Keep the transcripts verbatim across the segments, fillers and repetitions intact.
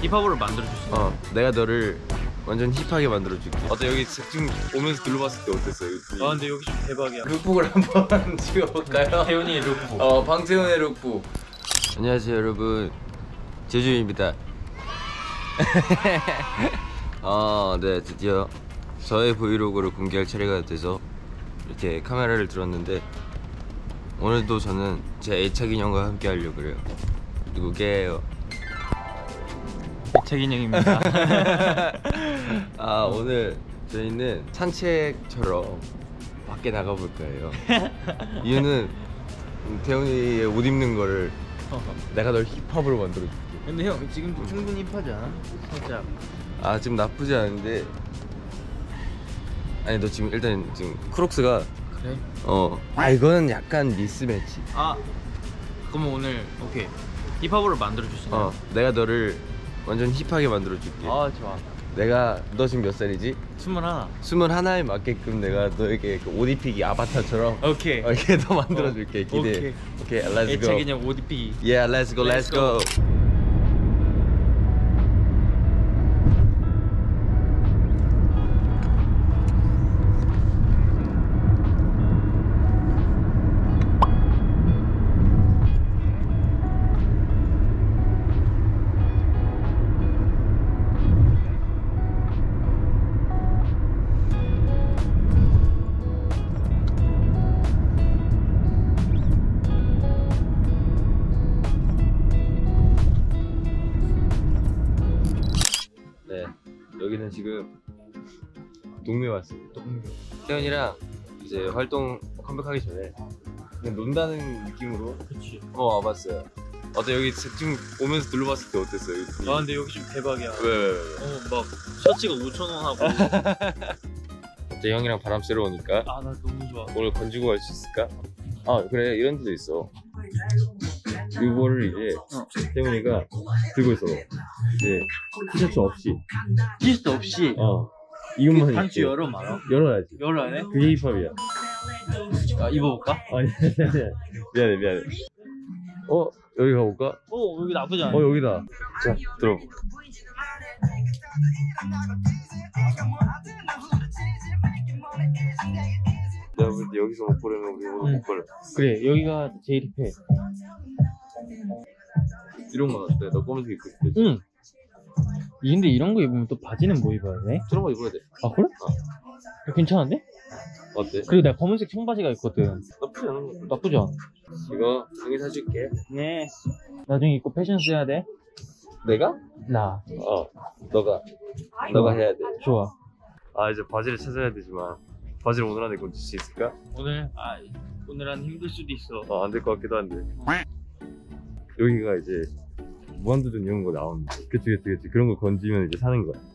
힙합으로 만들어줄 수 있어. 어, 내가 너를 완전 힙하게 만들어줄게. 어때 여기 지금 오면서 둘러봤을 때 어땠어요? 아 근데 여기 좀 대박이야. 룩북을 한번 찍어볼까요? 태훈이의 룩북. 어, 방태훈의 룩북. 안녕하세요 여러분, 제주입니다. 어, 네, 드디어 저의 브이로그를 공개할 차례가 돼서 이렇게 카메라를 들었는데, 오늘도 저는 제 애착 인형과 함께 하려고 그래요. 누구게요? 애착 인형입니다. 아, 오늘 저희는 산책처럼 밖에 나가볼 거예요. 이유는 태훈이의 옷 입는 거를 내가 널 힙합으로 만들어줄게. 근데 형 지금도 충분히 힙하지 않아? 살짝. 아, 지금 나쁘지 않은데, 아니 너 지금 일단 지금 크록스가 그래? 어, 아 이거는 약간 미스매치. 아 그러면 오늘 오케이 힙합으로 만들어줄 수 있나? 어, 내가 너를 완전 힙하게 만들어줄게. 아 좋아. 내가, 너 지금 몇 살이지? 스물하나. 스물하나에 맞게끔 내가 너에게 그 옷 입히기 아바타처럼 오케이. 이렇게 더 만들어줄게. 어, 기대해. 오케이. 오케이, let's go. 애착 인형 옷 입히기. Yeah, let's go, let's, let's go. go. 여기는 지금 동묘에 왔습니다. 동묘. 태현이랑 이제 활동 컴백하기 전에 그냥 논다는 느낌으로 그치. 어 와봤어요. 어때 여기 지금 오면서 둘러봤을 때 어땠어요? 여기? 아 근데 여기 좀 대박이야. 왜? 왜, 왜? 어막 셔츠가 오천 원 하고. 어때 형이랑 바람 쐬러 오니까? 아 나 너무 좋아. 오늘 건지고 갈 수 있을까? 아 그래, 이런 데도 있어. 이거를 이제 어. 태훈이가 들고 있어. 이제 티셔츠 없이. 티셔츠 없이? 어. 이것만 단추 입고. 열어 말아. 열어야지. 열어야 돼? 그게 힙합이야. 아 입어볼까? 아니 미안해 미안해. 어? 여기 가볼까? 어 여기 나쁘지 않아. 어 여기다. 자 들어. 내가 볼 때 여기서 못 고르면 우리 오늘 못 고르. 그래 여기가 제일 힙해. 이런 건 어때? 너 검은색 입고 싶지? 응. 근데 이런 거 입으면 또 바지는 뭐 입어야 돼? 저런 거 입어야 돼. 아 그래? 어. 괜찮은데? 어때? 그리고 내가 검은색 청바지가 있거든. 나쁘지 않은 거. 나쁘지 않아. 이거 형이 사줄게. 네. 나중에 입고 패션 써야 돼? 내가? 나. 어. 너가. 너가 해야 돼. 좋아. 아 이제 바지를 찾아야 되지만 바지를 오늘 안에 입고 줄 수 있을까? 오늘? 아 오늘 안 힘들 수도 있어. 어, 안 될 것 같기도 한데. 여기가 이제 무한도전 이런 거 나오는데. 그치 그치 그치. 그런 거 건지면 이제 사는 거야.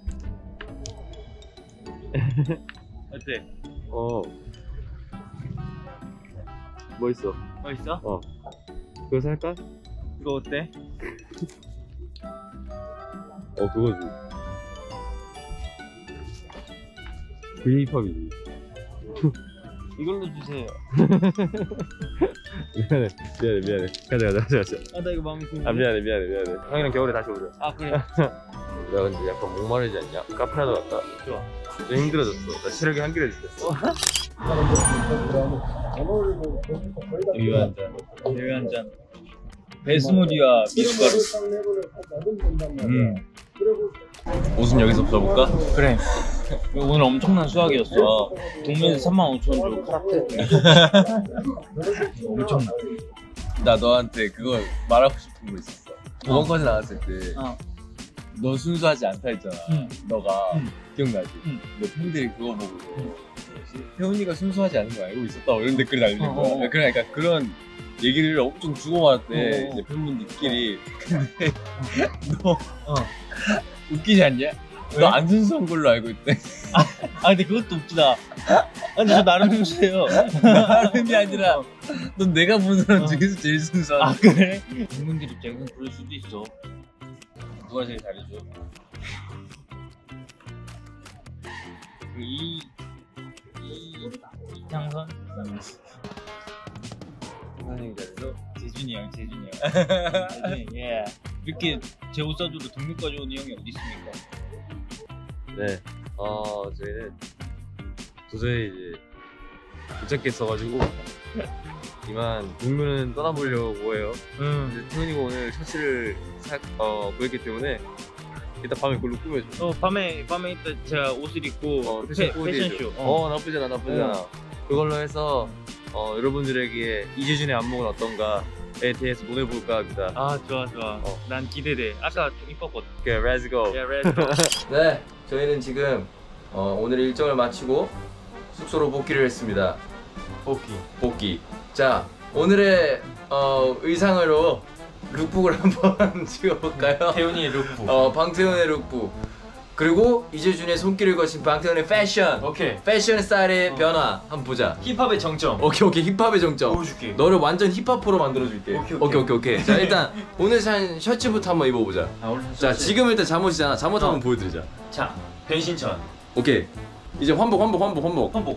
어때? 어. 뭐 있어? 뭐 있어? 어. 그거 살까? 이거 어때? 어 그거지. 그게 힙합이지. 이걸로 주세요. 미안해 미안해 미안해. 가자 가자 가자 가자. 아 나 이거 마음에 드는데. 아 미안해 미안해 미안해. 형이랑 겨울에 다시 오자. 아 그래. 야 근데 약간 목마르지 않냐? 카페라도 왔다. 좋아. 좀 힘들어졌어. 나 체력이 한계를 느꼈어. 여기 한 잔. 여기 한 잔. 베스모디와 미숫가루. 음. 옷은 여기서 써볼까? 그래. 오늘 엄청난 수학이었어. 동면에서 삼만 오천 원 주고 카라테. 엄청나. 나 너한테 그거 말하고 싶은 거 있었어. 도망까지 나왔을 때 어. 너 순수하지 않다 했잖아. 응. 너가 응. 기억나지? 응. 너 팬들이 그거 보고 응. 태훈이가 순수하지 않은 거 알고 있었다 이런 댓글 달리는 어, 거야. 어, 어. 그러니까 그런 얘기를 엄청 주고받았대. 어, 어. 이제 팬분들끼리. 근데 너 어. 웃기지 않냐? 너 안 순수한 걸로 알고 있대. 아 근데 그것도 웃기다. 아 근데 저 나름 순수해요. 나름이 아니라 넌 내가 본 사람 어. 중에서 제일 순수한. 아 그래? 국민들 입장에서는 그럴 수도 있어. 누가 제일 잘해줘? 이... 이... 이창선? 선생님이 잘해줘? 재준이 형, 재준이 형. 재준이, 예. 이렇게 제 옷 사주로 동묘까지 오는 형이 어디 있습니까? 네, 어 저희는 도저히 이제 못 찾겠어가지고 이만 동묘는 떠나보려고 해요. 응. 이제 태훈이가 오늘 셔츠를 사, 어, 구했기 때문에 이따 밤에 그걸로 꾸며줘. 어 밤에 밤에 이따 제가 옷을 입고 어, 패, 패션 코디해줘. 패션쇼. 어, 나쁘지 않아, 나쁘지 어. 않아. 그걸로 해서 어, 여러분들에게 이재준의 안목은 어떤가에 대해서 논해볼까 합니다. 아 좋아 좋아. 어. 난 기대돼. 아까 좀 이뻤거든. 오케이, let's go. 야 레드. 네, 저희는 지금 어, 오늘 일정을 마치고 숙소로 복귀를 했습니다. 복귀. 복귀. 자, 오늘의 어, 의상으로 룩북을 한번 찍어볼까요? 태훈이의 룩북. 어, 방태훈의 룩북. 그리고 이재준의 손길을 거친 방태훈의 패션. 오케이. 패션 스타일의 어. 변화 한번 보자. 힙합의 정점. 오케이 오케이 힙합의 정점. 보여줄게. 너를 완전 힙합으로 만들어줄게. 오케이, 오케이 오케이. 오케이 오케이. 자 일단 오늘 산 셔츠부터 한번 입어보자. 아 오늘 자 지금 일단 잠옷이잖아. 잠옷 어. 한번 보여드리자. 자 변신천. 오케이. 이제 환복 환복 환복 환복. 한복.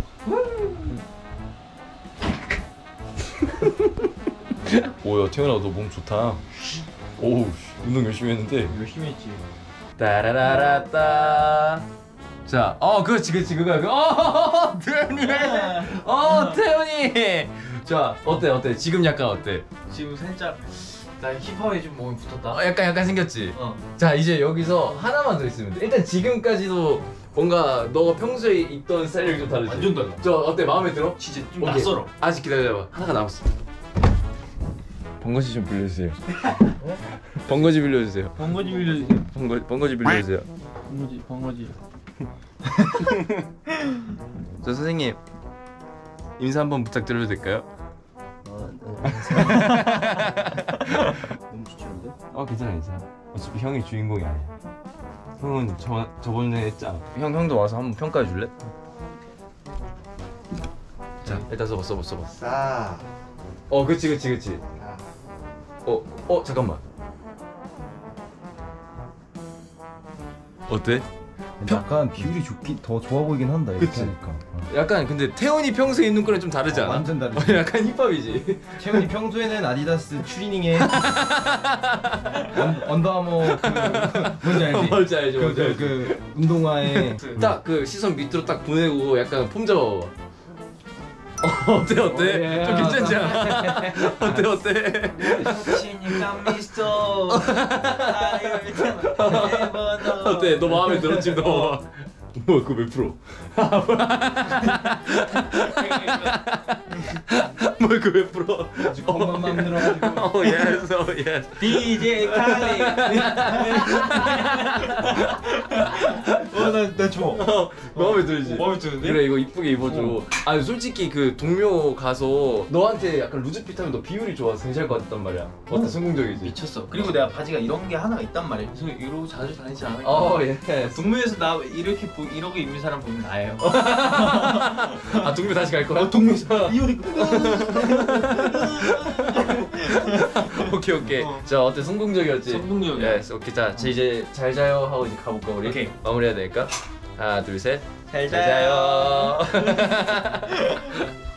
오야 태훈아 너 몸 좋다. 오우 운동 열심히 했는데. 열심히 했지. 따라라라따. 자, 어 그렇지 그렇지 그거야. 그거. 어 태훈이. 어 태훈이. 자 어때 어때? 지금 약간 어때? 지금 살짝 나 힙합에 좀 몸이 붙었다. 어, 약간 약간 생겼지. 어. 자 이제 여기서 하나만 더 있으면 돼. 일단 지금까지도 뭔가 너가 평소에 입던 스타일이 좀 다르지? 완전 달라. 저 어때? 마음에 들어? 진짜 좀 오케이. 낯설어. 아직 기다려봐. 하나가 남았어. 번거지 좀 빌려주세요. 번거지 빌려주세요. 번거지 빌려주세요. 번거 번거지 빌려주세요. 번거지 번거지. 저 선생님 인사 한번 부탁드려도 될까요? 너무 지치는데? 어 괜찮아 괜찮아. 어차피 형이 주인공이 아니야. 형은 저 저번에 했잖아. 형 형도 와서 한번 평가해 줄래? 자 일단 써봐 써봐 써봐. 싸. 어 그치 그치 그치. 어, 어 잠깐만. 어때? 약간 비율이 좋기 더 좋아 보이긴 한다 이렇게 그치? 하니까. 어. 약간 근데 태훈이 평소에 입는 거랑 좀 다르지 않아? 완전 다르지. 어, 약간 힙합이지. 태훈이 평소에는 아디다스 추리닝에 언, 언더아머 그 뭔지 알지? 뭔지 알지, 그, 뭔지 그, 알지. 그 운동화에 딱 그 시선 밑으로 딱 보내고 약간 폼 잡아봐. 어, 어때 어때? 어, 예. 좀 괜찮지 않아? 어때 어때? 치니까 미스터. 어때? 너 마음에 들어 지금 너? 뭐 그거 몇 프로? 뭐 그거 몇 프로? 아주 건만 만들어가지고. 어 예스 어 예스. 디제이 칼리. 어나나 좋아. 어, 마음에 들지? 마음에 드는데? 그래 이거 이쁘게 입어줘. 아 솔직히 그 동묘 가서 너한테 약간 루즈핏 하면 너 비율이 좋아서 괜찮을 것 같단 말이야. 어때? 성공적이지? 미쳤어. 그리고 내가 바지가 이런 게 하나가 있단 말이야. 그래서 이러고 자주 다니지 않을까? 어 예스. 동묘에서 나 이렇게 보, 이러고 입는 사람 보면 나예요. 아 동묘 다시 갈 거야? 어, 동묘에서 이효리. 오케이 오케이. 어. 자 어때? 성공적이었지? 성공적이야. 예스 오케이. 자 저 이제 잘 자요 하고 이제 가볼까 우리? 오케이. 마무리해야 되니까. 하나 둘 셋. 잘 잘 자요.